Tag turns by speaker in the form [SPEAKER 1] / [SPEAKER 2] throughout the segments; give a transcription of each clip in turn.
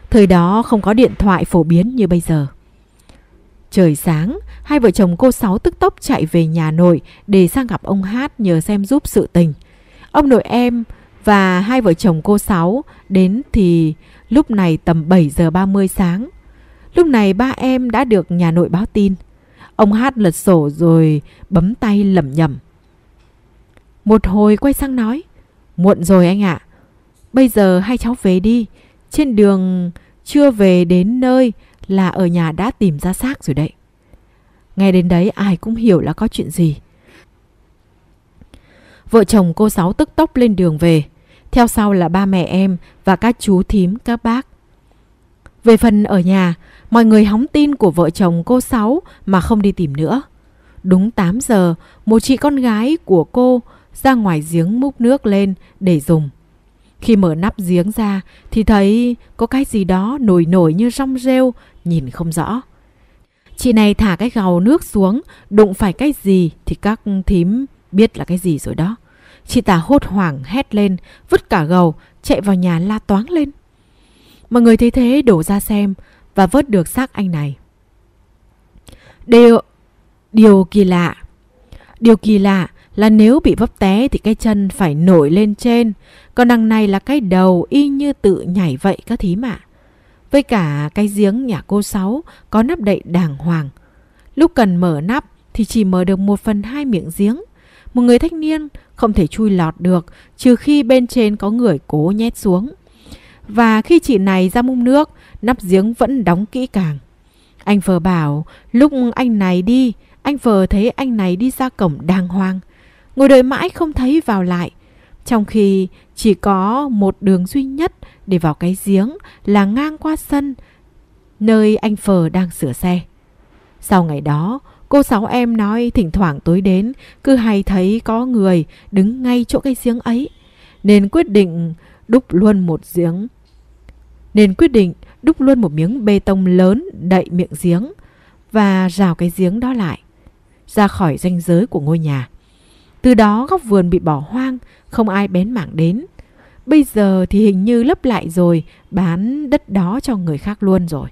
[SPEAKER 1] Thời đó không có điện thoại phổ biến như bây giờ. Trời sáng, hai vợ chồng cô Sáu tức tốc chạy về nhà nội để sang gặp ông Hát nhờ xem giúp sự tình. Ông nội em và hai vợ chồng cô Sáu đến thì lúc này tầm 7 giờ 30 sáng. Lúc này ba em đã được nhà nội báo tin. Ông Hát lật sổ rồi bấm tay lẩm nhẩm. Một hồi quay sang nói, muộn rồi anh ạ. Bây giờ hai cháu về đi. Trên đường chưa về đến nơi là ở nhà đã tìm ra xác rồi đấy. Nghe đến đấy ai cũng hiểu là có chuyện gì. Vợ chồng cô Sáu tức tốc lên đường về. Theo sau là ba mẹ em và các chú thím các bác. Về phần ở nhà, mọi người hóng tin của vợ chồng cô Sáu mà không đi tìm nữa. Đúng 8 giờ, một chị con gái của cô ra ngoài giếng múc nước lên để dùng. Khi mở nắp giếng ra thì thấy có cái gì đó nổi nổi như rong rêu, nhìn không rõ. Chị này thả cái gầu nước xuống, đụng phải cái gì thì các thím biết là cái gì rồi đó. Chị ta hốt hoảng hét lên, vứt cả gầu, chạy vào nhà la toáng lên. Mọi người thấy thế đổ ra xem và vớt được xác anh này. Điều kỳ lạ là nếu bị vấp té thì cái chân phải nổi lên trên, còn đằng này là cái đầu y như tự nhảy vậy các thím ạ. Với cả cái giếng nhà cô Sáu có nắp đậy đàng hoàng. Lúc cần mở nắp thì chỉ mở được 1/2 miệng giếng. Một người thanh niên không thể chui lọt được trừ khi bên trên có người cố nhét xuống. Và khi chị này ra múc nước, nắp giếng vẫn đóng kỹ càng. Anh Phờ bảo lúc anh này đi, anh Phờ thấy anh này đi ra cổng đàng hoàng, ngồi đợi mãi không thấy vào lại. Trong khi chỉ có một đường duy nhất để vào cái giếng là ngang qua sân nơi anh Phờ đang sửa xe. Sau ngày đó, cô Sáu em nói thỉnh thoảng tối đến cứ hay thấy có người đứng ngay chỗ cái giếng ấy, nên quyết định đúc luôn một miếng bê tông lớn đậy miệng giếng và rào cái giếng đó lại ra khỏi ranh giới của ngôi nhà. Từ đó góc vườn bị bỏ hoang, không ai bén mảng đến. Bây giờ thì hình như lấp lại rồi, bán đất đó cho người khác luôn rồi.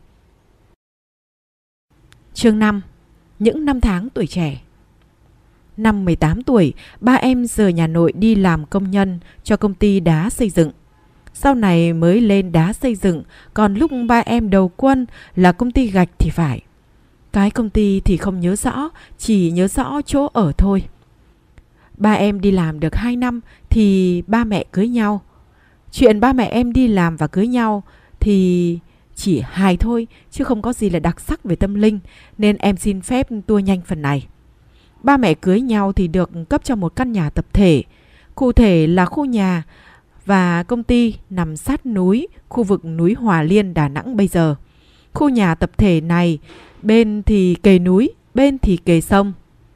[SPEAKER 1] Chương 5. Những năm tháng tuổi trẻ. Năm 18 tuổi, ba em rời nhà nội đi làm công nhân cho công ty đá xây dựng. Sau này mới lên đá xây dựng, còn lúc ba em đầu quân là công ty gạch thì phải. Cái công ty thì không nhớ rõ, chỉ nhớ rõ chỗ ở thôi. Ba em đi làm được 2 năm thì ba mẹ cưới nhau. Chuyện ba mẹ em đi làm và cưới nhau thì chỉ hài thôi, chứ không có gì là đặc sắc về tâm linh, nên em xin phép tua nhanh phần này. Ba mẹ cưới nhau thì được cấp cho một căn nhà tập thể. Cụ thể là khu nhà và công ty nằm sát núi, khu vực núi Hòa Liên, Đà Nẵng bây giờ. Khu nhà tập thể này bên thì kề núi, bên thì kề sông.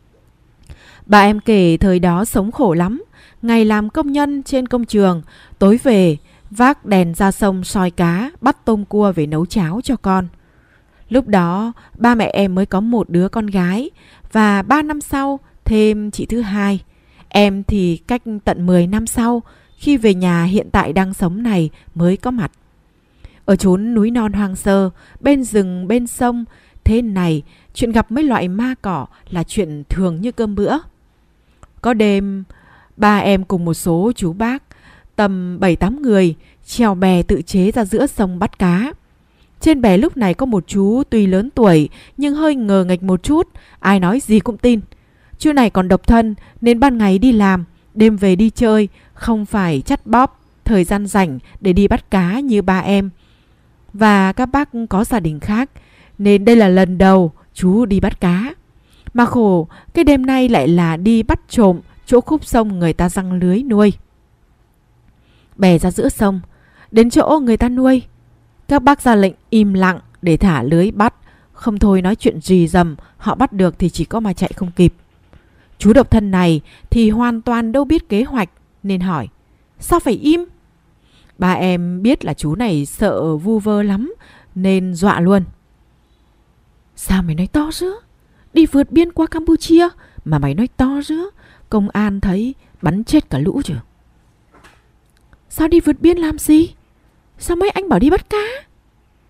[SPEAKER 1] Bà em kể thời đó sống khổ lắm. Ngày làm công nhân trên công trường, tối về vác đèn ra sông soi cá, bắt tôm cua về nấu cháo cho con. Lúc đó ba mẹ em mới có một đứa con gái, và 3 năm sau thêm chị thứ hai. Em thì cách tận 10 năm sau, khi về nhà hiện tại đang sống này mới có mặt. Ở chốn núi non hoang sơ, bên rừng bên sông thế này, chuyện gặp mấy loại ma cỏ là chuyện thường như cơm bữa. Có đêm, ba em cùng một số chú bác tầm 7-8 người chèo bè tự chế ra giữa sông bắt cá. Trên bè lúc này có một chú tuy lớn tuổi nhưng hơi ngờ nghệch một chút, ai nói gì cũng tin. Chú này còn độc thân nên ban ngày đi làm, đêm về đi chơi, không phải chắt bóp thời gian rảnh để đi bắt cá như ba em. Và các bác có gia đình khác, nên đây là lần đầu chú đi bắt cá. Mà khổ, cái đêm nay lại là đi bắt trộm chỗ khúc sông người ta giăng lưới nuôi. Bè ra giữa sông, đến chỗ người ta nuôi, các bác ra lệnh im lặng để thả lưới bắt. Không thôi nói chuyện rì rầm, họ bắt được thì chỉ có mà chạy không kịp. Chú độc thân này thì hoàn toàn đâu biết kế hoạch, nên hỏi: sao phải im? Ba em biết là chú này sợ vu vơ lắm nên dọa luôn: sao mày nói to dữ? Đi vượt biên qua Campuchia mà mày nói to dữ, công an thấy bắn chết cả lũ chứ. Sao đi vượt biên làm gì? Sao mấy anh bảo đi bắt cá?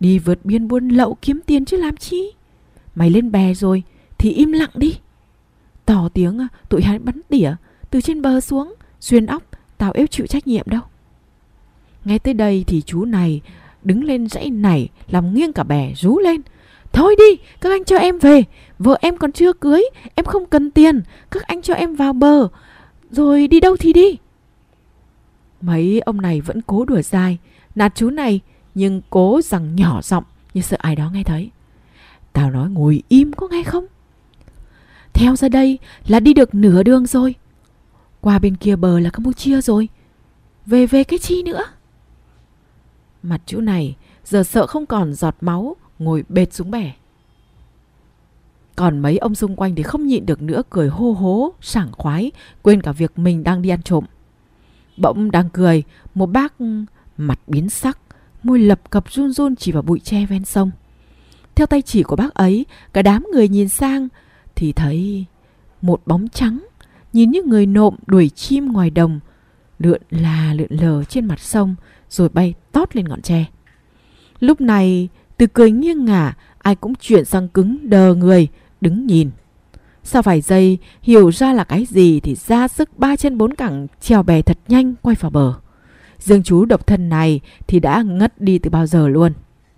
[SPEAKER 1] Đi vượt biên buôn lậu kiếm tiền chứ làm chi. Mày lên bè rồi thì im lặng đi. To tiếng tụi hắn bắn tỉa từ trên bờ xuống, xuyên óc, tao ép chịu trách nhiệm đâu. Nghe tới đây thì chú này đứng lên dãy nảy, làm nghiêng cả bè, rú lên. Thôi đi, các anh cho em về. Vợ em còn chưa cưới, em không cần tiền. Các anh cho em vào bờ, rồi đi đâu thì đi. Mấy ông này vẫn cố đùa dai, nạt chú này, nhưng cố rằng nhỏ giọng như sợ ai đó nghe thấy. Tao nói ngồi im có nghe không? Theo ra đây là đi được nửa đường rồi. Qua bên kia bờ là Campuchia rồi. Về cái chi nữa? Mặt chú này giờ sợ không còn giọt máu, ngồi bệt xuống bè. Còn mấy ông xung quanh thì không nhịn được nữa, cười hô hố, sảng khoái, quên cả việc mình đang đi ăn trộm. Bỗng đang cười, một bác mặt biến sắc, môi lập cập run run chỉ vào bụi tre ven sông. Theo tay chỉ của bác ấy, cả đám người nhìn sang thì thấy một bóng trắng, nhìn như người nộm đuổi chim ngoài đồng, lượn lờ trên mặt sông rồi bay tót lên ngọn tre. Lúc này từ cười nghiêng ngả, ai cũng chuyển sang cứng đờ người, đứng nhìn. Sau vài giây hiểu ra là cái gì thì ra sức 3 chân 4 cẳng trèo bè thật nhanh quay vào bờ. Riêng chú độc thân này thì đã ngất đi từ bao giờ luôn.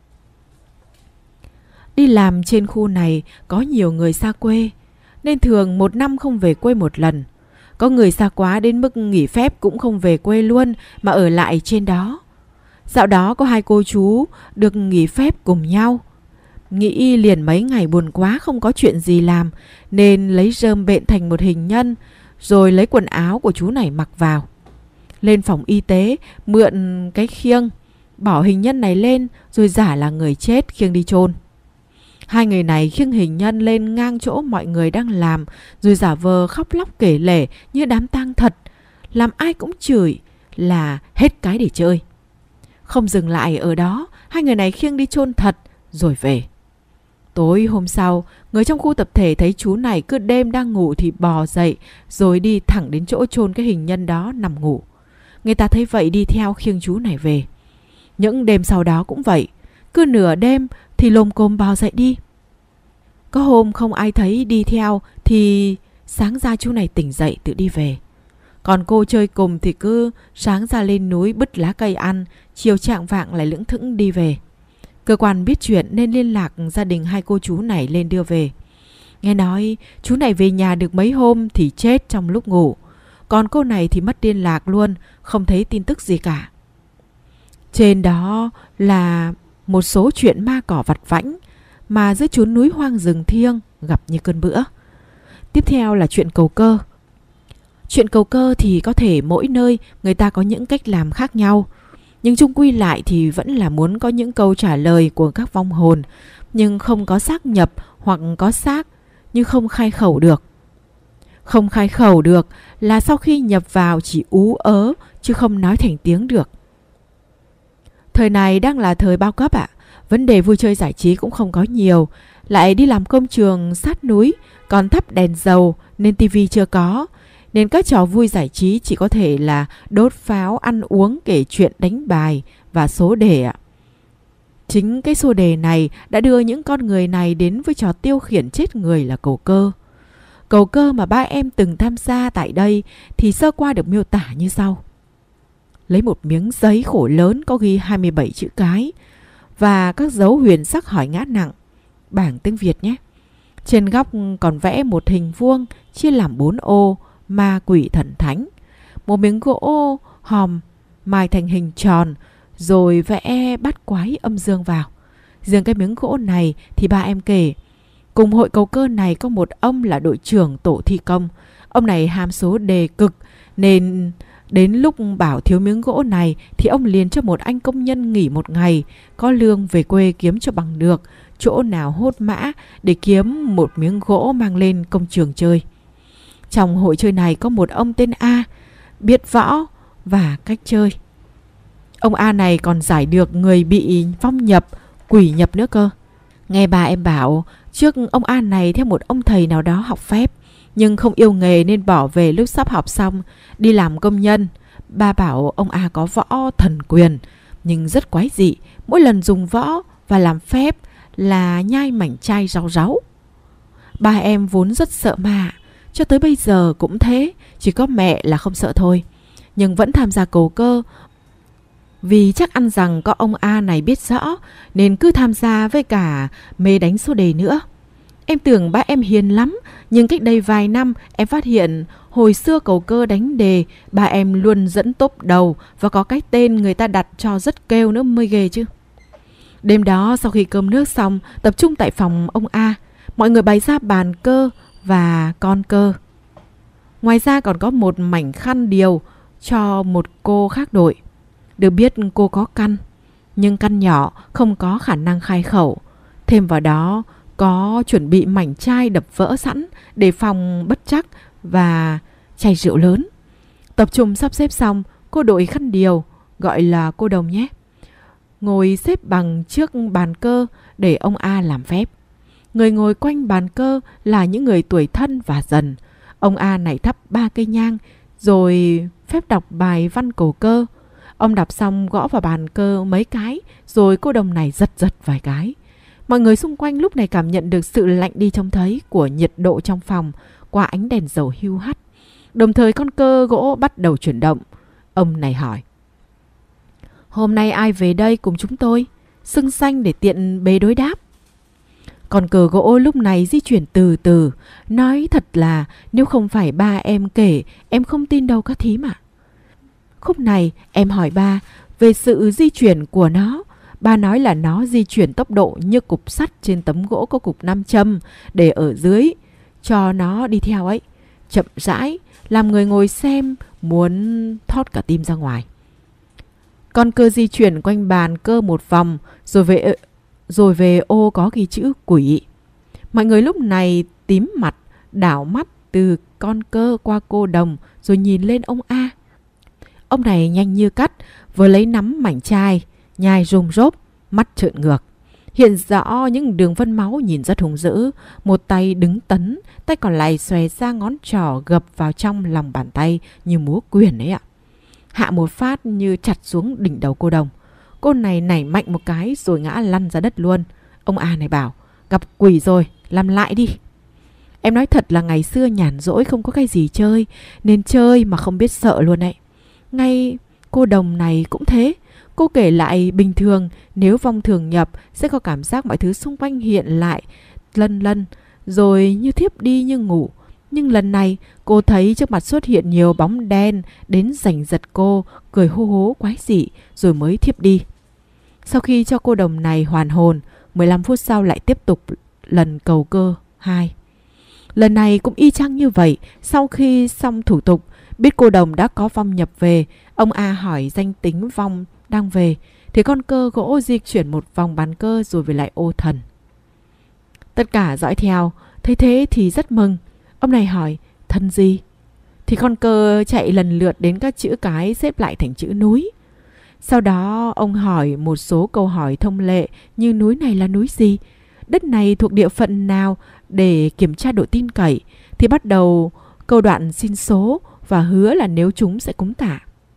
[SPEAKER 1] Đi làm trên khu này có nhiều người xa quê, nên thường một năm không về quê một lần. Có người xa quá đến mức nghỉ phép cũng không về quê luôn mà ở lại trên đó. Dạo đó có hai cô chú được nghỉ phép cùng nhau. Nghĩ liền mấy ngày buồn quá không có chuyện gì làm, nên lấy rơm bện thành một hình nhân, rồi lấy quần áo của chú này mặc vào. Lên phòng y tế mượn cái khiêng, bỏ hình nhân này lên rồi giả là người chết khiêng đi chôn. Hai người này khiêng hình nhân lên ngang chỗ mọi người đang làm, rồi giả vờ khóc lóc kể lể như đám tang thật, làm ai cũng chửi là hết cái để chơi. Không dừng lại ở đó, hai người này khiêng đi chôn thật rồi về. Tối hôm sau, người trong khu tập thể thấy chú này cứ đêm đang ngủ thì bò dậy rồi đi thẳng đến chỗ chôn cái hình nhân đó nằm ngủ. Người ta thấy vậy đi theo khiêng chú này về. Những đêm sau đó cũng vậy, cứ nửa đêm thì lồm cồm bò dậy đi. Có hôm không ai thấy đi theo thì sáng ra chú này tỉnh dậy tự đi về. Còn cô chơi cùng thì cứ sáng ra lên núi bứt lá cây ăn, chiều chạng vạng lại lững thững đi về. Cơ quan biết chuyện nên liên lạc gia đình hai cô chú này lên đưa về. Nghe nói chú này về nhà được mấy hôm thì chết trong lúc ngủ. Còn cô này thì mất liên lạc luôn, không thấy tin tức gì cả. Trên đó là một số chuyện ma cỏ vặt vãnh mà giữa chốn núi hoang rừng thiêng gặp như cơn bữa. Tiếp theo là chuyện cầu cơ. Chuyện cầu cơ thì có thể mỗi nơi người ta có những cách làm khác nhau, nhưng chung quy lại thì vẫn là muốn có những câu trả lời của các vong hồn, nhưng không có xác nhập, hoặc có xác nhưng không khai khẩu được. Không khai khẩu được là sau khi nhập vào chỉ ú ớ chứ không nói thành tiếng được. Thời này đang là thời bao cấp ạ. Vấn đề vui chơi giải trí cũng không có nhiều. Lại đi làm công trường sát núi, còn thắp đèn dầu nên tivi chưa có. Nên các trò vui giải trí chỉ có thể là đốt pháo, ăn uống, kể chuyện, đánh bài và số đề ạ. Chính cái số đề này đã đưa những con người này đến với trò tiêu khiển chết người là cầu cơ. Cầu cơ mà ba em từng tham gia tại đây thì sơ qua được miêu tả như sau. Lấy một miếng giấy khổ lớn có ghi 27 chữ cái và các dấu huyền sắc hỏi ngã nặng, bảng tiếng Việt nhé. Trên góc còn vẽ một hình vuông chia làm 4 ô, ma quỷ thần thánh. Một miếng gỗ hòm mài thành hình tròn rồi vẽ bát quái âm dương vào. Riêng cái miếng gỗ này thì ba em kể, cùng hội cầu cơ này có một ông là đội trưởng tổ thi công. Ông này ham số đề cực nên đến lúc bảo thiếu miếng gỗ này thì ông liền cho một anh công nhân nghỉ một ngày, có lương về quê kiếm cho bằng được chỗ nào hốt mã để kiếm một miếng gỗ mang lên công trường chơi. Trong hội chơi này có một ông tên A, biết võ và cách chơi. Ông A này còn giải được người bị vong nhập, quỷ nhập nữa cơ. Nghe bà em bảo, trước ông A này theo một ông thầy nào đó học phép, nhưng không yêu nghề nên bỏ về lúc sắp học xong, đi làm công nhân. Ba bảo ông A có võ thần quyền, nhưng rất quái dị. Mỗi lần dùng võ và làm phép là nhai mảnh chai rau ráu. Ba em vốn rất sợ ma, cho tới bây giờ cũng thế, chỉ có mẹ là không sợ thôi. Nhưng vẫn tham gia cầu cơ, vì chắc ăn rằng có ông A này biết rõ nên cứ tham gia với cả mê đánh số đề nữa. Em tưởng ba em hiền lắm, nhưng cách đây vài năm em phát hiện hồi xưa cầu cơ đánh đề ba em luôn dẫn top đầu và có cái tên người ta đặt cho rất kêu nữa mới ghê chứ. Đêm đó sau khi cơm nước xong, tập trung tại phòng ông A, mọi người bày ra bàn cơ và con cơ. Ngoài ra còn có một mảnh khăn điều cho một cô khác đội. Được biết cô có căn, nhưng căn nhỏ không có khả năng khai khẩu. Thêm vào đó có chuẩn bị mảnh chai đập vỡ sẵn để phòng bất trắc và chai rượu lớn. Tập trung sắp xếp xong, cô đội khăn điều, gọi là cô đồng nhé, ngồi xếp bằng trước bàn cơ để ông A làm phép. Người ngồi quanh bàn cơ là những người tuổi thân và dần. Ông A này thắp 3 cây nhang rồi phép đọc bài văn cầu cơ. Ông đọc xong gõ vào bàn cơ mấy cái, rồi cô đồng này giật giật vài cái. Mọi người xung quanh lúc này cảm nhận được sự lạnh đi trông thấy của nhiệt độ trong phòng qua ánh đèn dầu hiu hắt. Đồng thời con cơ gỗ bắt đầu chuyển động. Ông này hỏi: "Hôm nay ai về đây cùng chúng tôi?" Xưng danh để tiện bề đối đáp. Con cờ gỗ lúc này di chuyển từ từ. Nói thật là nếu không phải ba em kể, em không tin đâu các thím ạ. Khúc này em hỏi ba về sự di chuyển của nó. Ba nói là nó di chuyển tốc độ như cục sắt trên tấm gỗ có cục nam châm để ở dưới cho nó đi theo ấy. Chậm rãi làm người ngồi xem muốn thót cả tim ra ngoài. Con cơ di chuyển quanh bàn cơ một vòng rồi về ô có ghi chữ quỷ. Mọi người lúc này tím mặt, đảo mắt từ con cơ qua cô đồng rồi nhìn lên ông A. Ông này nhanh như cắt, vừa lấy nắm mảnh chai, nhai rôm rốp, mắt trợn ngược. Hiện rõ những đường vân máu nhìn rất hung dữ. Một tay đứng tấn, tay còn lại xòe ra ngón trỏ gập vào trong lòng bàn tay như múa quyền ấy ạ. Hạ một phát như chặt xuống đỉnh đầu cô đồng. Cô này nảy mạnh một cái rồi ngã lăn ra đất luôn. Ông A này bảo: "Gặp quỷ rồi, làm lại đi." Em nói thật là ngày xưa nhàn rỗi không có cái gì chơi, nên chơi mà không biết sợ luôn ấy. Ngay cô đồng này cũng thế. Cô kể lại bình thường nếu vong thường nhập sẽ có cảm giác mọi thứ xung quanh hiện lại lân lân rồi như thiếp đi như ngủ. Nhưng lần này cô thấy trước mặt xuất hiện nhiều bóng đen đến giành giật cô, cười hô hố quái dị rồi mới thiếp đi. Sau khi cho cô đồng này hoàn hồn, 15 phút sau lại tiếp tục lần cầu cơ 2. Lần này cũng y chang như vậy. Sau khi xong thủ tục, biết cô đồng đã có vong nhập về, ông A hỏi danh tính vong đang về, thì con cơ gỗ di chuyển một vòng bàn cơ rồi về lại ô thần. Tất cả dõi theo, thấy thế thì rất mừng. Ông này hỏi: "Thân gì?" Thì con cơ chạy lần lượt đến các chữ cái xếp lại thành chữ núi. Sau đó ông hỏi một số câu hỏi thông lệ như núi này là núi gì, đất này thuộc địa phận nào để kiểm tra độ tin cậy, thì bắt đầu câu đoạn xin số và hứa là nếu chúng sẽ cúng tạ.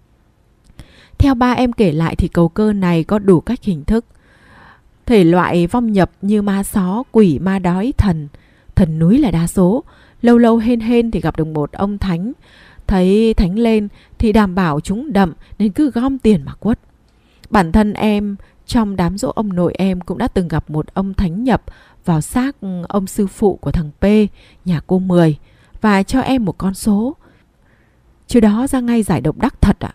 [SPEAKER 1] Theo ba em kể lại thì cầu cơ này có đủ cách hình thức. Thể loại vong nhập như ma só, quỷ, ma đói, thần. Thần núi là đa số. Lâu lâu hên hên thì gặp được một ông thánh. Thấy thánh lên thì đảm bảo chúng đậm nên cứ gom tiền mà quất. Bản thân em trong đám giỗ ông nội em cũng đã từng gặp một ông thánh nhập vào xác ông sư phụ của thằng P, nhà cô 10, và cho em một con số. Chứ đó ra ngay giải độc đắc thật ạ.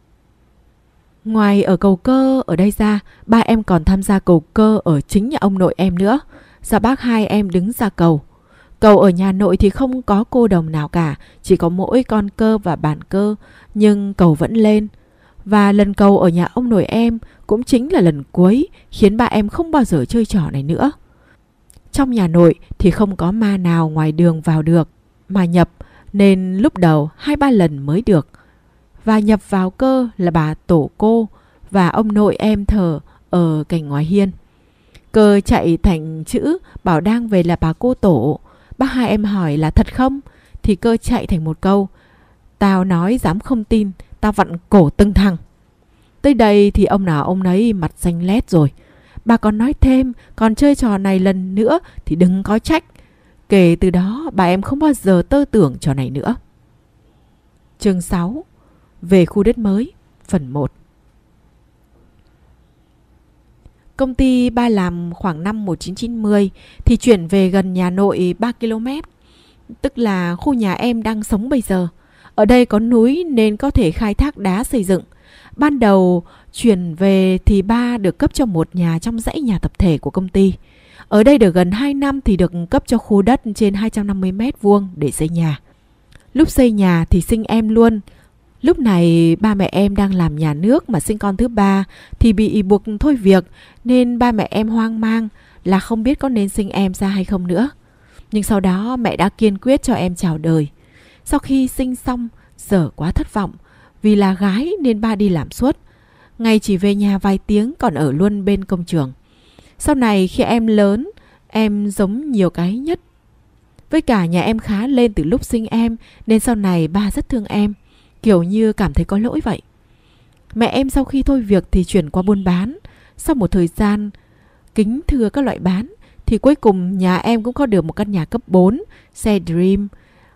[SPEAKER 1] Ngoài ở cầu cơ ở đây ra, ba em còn tham gia cầu cơ ở chính nhà ông nội em nữa. Do bác hai em đứng ra cầu. Cầu ở nhà nội thì không có cô đồng nào cả, chỉ có mỗi con cơ và bàn cơ, nhưng cầu vẫn lên. Và lần cầu ở nhà ông nội em cũng chính là lần cuối, khiến ba em không bao giờ chơi trò này nữa. Trong nhà nội thì không có ma nào ngoài đường vào được mà nhập, nên lúc đầu 2-3 lần mới được. Và nhập vào cơ là bà tổ cô và ông nội em thờ ở cạnh ngoài hiên. Cơ chạy thành chữ bảo đang về là bà cô tổ. Bác hai em hỏi là thật không, thì cơ chạy thành một câu: "Tao nói dám không tin, tao vặn cổ từng thằng." Tới đây thì ông nào ông nấy mặt xanh lét rồi. Bà còn nói thêm, còn chơi trò này lần nữa thì đừng có trách. Kể từ đó bà em không bao giờ tơ tưởng trò này nữa. Chương 6. Về khu đất mới. Phần 1. Công ty ba làm khoảng năm 1990 thì chuyển về gần nhà nội 3 km, tức là khu nhà em đang sống bây giờ. Ở đây có núi nên có thể khai thác đá xây dựng. Ban đầu chuyển về thì ba được cấp cho một nhà trong dãy nhà tập thể của công ty. Ở đây được gần 2 năm thì được cấp cho khu đất trên 250 m² để xây nhà. Lúc xây nhà thì sinh em luôn. Lúc này ba mẹ em đang làm nhà nước mà sinh con thứ ba thì bị buộc thôi việc, nên ba mẹ em hoang mang là không biết có nên sinh em ra hay không nữa. Nhưng sau đó mẹ đã kiên quyết cho em chào đời. Sau khi sinh xong, dở quá thất vọng. Vì là gái nên ba đi làm suốt. Ngày chỉ về nhà vài tiếng, còn ở luôn bên công trường. Sau này khi em lớn, em giống nhiều cái nhất. Với cả nhà em khá lên từ lúc sinh em, nên sau này ba rất thương em, kiểu như cảm thấy có lỗi vậy. Mẹ em sau khi thôi việc thì chuyển qua buôn bán. Sau một thời gian kính thưa các loại bán thì cuối cùng nhà em cũng có được một căn nhà cấp 4, xe Dream,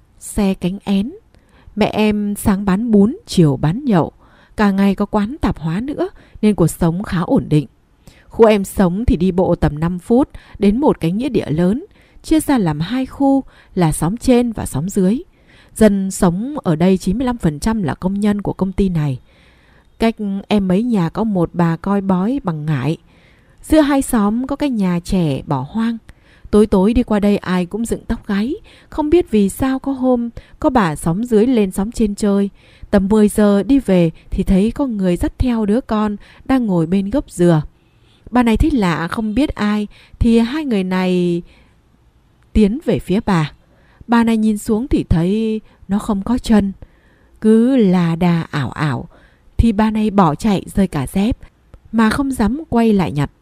[SPEAKER 1] xe cánh én. Mẹ em sáng bán bún, chiều bán nhậu, cả ngày có quán tạp hóa nữa nên cuộc sống khá ổn định. Khu em sống thì đi bộ tầm 5 phút đến một cái nghĩa địa lớn, chia ra làm 2 khu là xóm trên và xóm dưới. Dân sống ở đây 95% là công nhân của công ty này. Cách em mấy nhà có một bà coi bói bằng ngải. Giữa hai xóm có cái nhà trẻ bỏ hoang. Tối tối đi qua đây ai cũng dựng tóc gáy. Không biết vì sao có hôm có bà xóm dưới lên xóm trên chơi. Tầm 10 giờ đi về thì thấy có người dắt theo đứa con đang ngồi bên gốc dừa. Bà này thấy lạ không biết ai thì hai người này tiến về phía bà. Bà này nhìn xuống thì thấy nó không có chân, cứ là đà ảo ảo. Thì bà này bỏ chạy rơi cả dép mà không dám quay lại nhặt.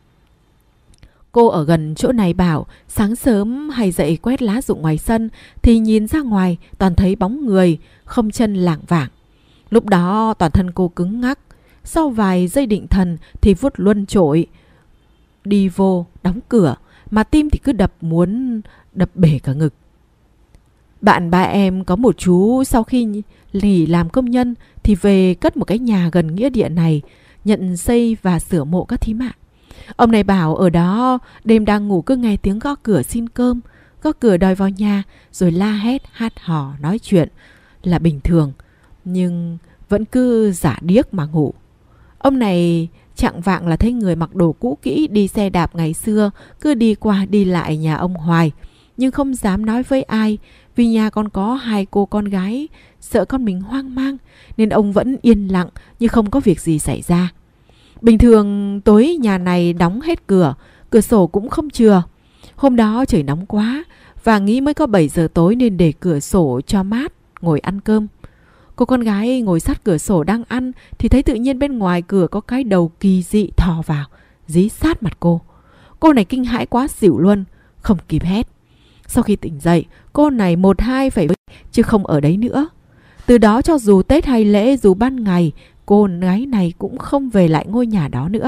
[SPEAKER 1] Cô ở gần chỗ này bảo sáng sớm hay dậy quét lá rụng ngoài sân thì nhìn ra ngoài toàn thấy bóng người không chân lảng vảng. Lúc đó toàn thân cô cứng ngắc. Sau vài giây định thần thì vuốt luân trội đi vô đóng cửa, mà tim thì cứ đập muốn đập bể cả ngực. Bạn ba em có một chú sau khi nghỉ làm công nhân thì về cất một cái nhà gần nghĩa địa này, nhận xây và sửa mộ các thím ạ. Ông này bảo ở đó đêm đang ngủ cứ nghe tiếng gõ cửa xin cơm, gõ cửa đòi vào nhà rồi la hét hát hò nói chuyện là bình thường, nhưng vẫn cứ giả điếc mà ngủ. Ông này chạng vạng là thấy người mặc đồ cũ kỹ đi xe đạp ngày xưa cứ đi qua đi lại nhà ông hoài, nhưng không dám nói với ai vì nhà còn có 2 cô con gái, sợ con mình hoang mang nên ông vẫn yên lặng như không có việc gì xảy ra. Bình thường tối nhà này đóng hết cửa, cửa sổ cũng không chừa. Hôm đó trời nóng quá và nghĩ mới có 7 giờ tối nên để cửa sổ cho mát, ngồi ăn cơm. Cô con gái ngồi sát cửa sổ đang ăn thì thấy tự nhiên bên ngoài cửa có cái đầu kỳ dị thò vào, dí sát mặt cô. Cô này kinh hãi quá xỉu luôn, không kịp hét. Sau khi tỉnh dậy, cô này 1-2 phải chứ không ở đấy nữa. Từ đó cho dù Tết hay lễ, dù ban ngày, cô gái này cũng không về lại ngôi nhà đó nữa.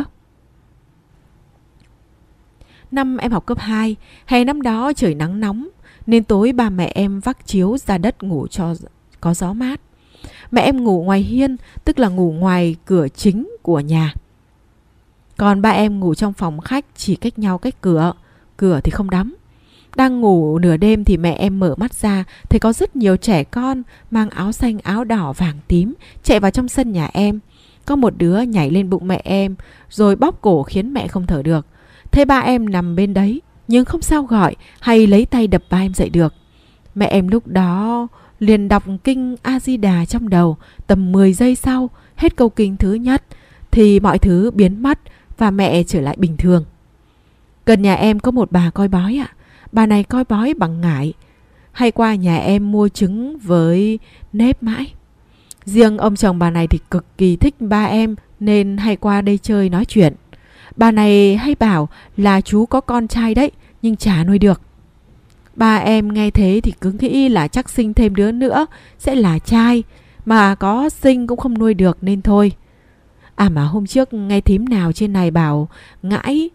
[SPEAKER 1] Năm em học cấp 2, hè năm đó trời nắng nóng nên tối ba mẹ em vác chiếu ra đất ngủ cho có gió mát. Mẹ em ngủ ngoài hiên, tức là ngủ ngoài cửa chính của nhà. Còn ba em ngủ trong phòng khách chỉ cách nhau cách cửa, cửa thì không đóng. Đang ngủ nửa đêm thì mẹ em mở mắt ra thấy có rất nhiều trẻ con mang áo xanh, áo đỏ, vàng, tím chạy vào trong sân nhà em. Có một đứa nhảy lên bụng mẹ em rồi bóp cổ khiến mẹ không thở được. Thế ba em nằm bên đấy nhưng không sao gọi hay lấy tay đập ba em dậy được. Mẹ em lúc đó liền đọc kinh A-di-đà trong đầu. Tầm 10 giây sau hết câu kinh thứ nhất thì mọi thứ biến mất và mẹ trở lại bình thường. Gần nhà em có một bà coi bói ạ. Bà này coi bói bằng ngải, hay qua nhà em mua trứng với nếp mãi. Riêng ông chồng bà này thì cực kỳ thích ba em nên hay qua đây chơi nói chuyện. Bà này hay bảo là chú có con trai đấy nhưng chả nuôi được. Ba em nghe thế thì cứ nghĩ là chắc sinh thêm đứa nữa sẽ là trai, mà có sinh cũng không nuôi được nên thôi. À mà hôm trước nghe thím nào trên này bảo ngãi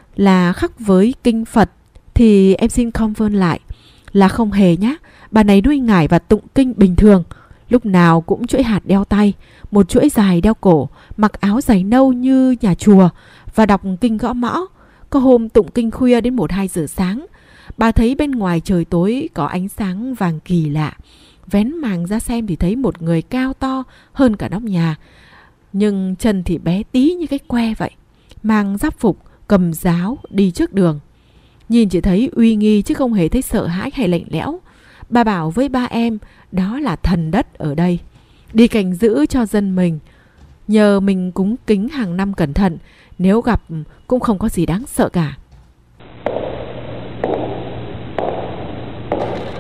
[SPEAKER 1] là khắc với kinh Phật thì em xin confirm lại là không hề nhá. Bà này nuôi ngải và tụng kinh bình thường, lúc nào cũng chuỗi hạt đeo tay, một chuỗi dài đeo cổ, mặc áo giày nâu như nhà chùa và đọc kinh gõ mõ. Có hôm tụng kinh khuya đến 1-2 giờ sáng. Bà thấy bên ngoài trời tối có ánh sáng vàng kỳ lạ. Vén màng ra xem thì thấy một người cao to hơn cả nóc nhà, nhưng chân thì bé tí như cái que vậy. Mang giáp phục, cầm giáo, đi trước đường. Nhìn chỉ thấy uy nghi chứ không hề thấy sợ hãi hay lạnh lẽo. Bà bảo với ba em đó là thần đất ở đây, đi canh giữ cho dân mình. Nhờ mình cúng kính hàng năm cẩn thận, nếu gặp cũng không có gì đáng sợ cả.